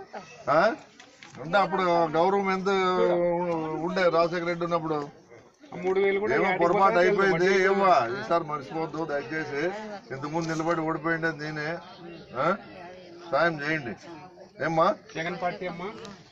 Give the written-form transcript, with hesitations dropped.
అంటే అప్పుడు గౌరవం ఎంత ఉండే రాజశేఖర రెడ్డి ఉన్నప్పుడు 3000 ఏమో పొరపాటు అయిపోయింది ఏమో ఈసారి మర్చిపోద్దు దయచేసి ఇంతకుముందు నిలబడి ఓడిపోయింది నేనే సాయం చేయండి ఏమ్మా జగన్ పార్టీ అమ్మా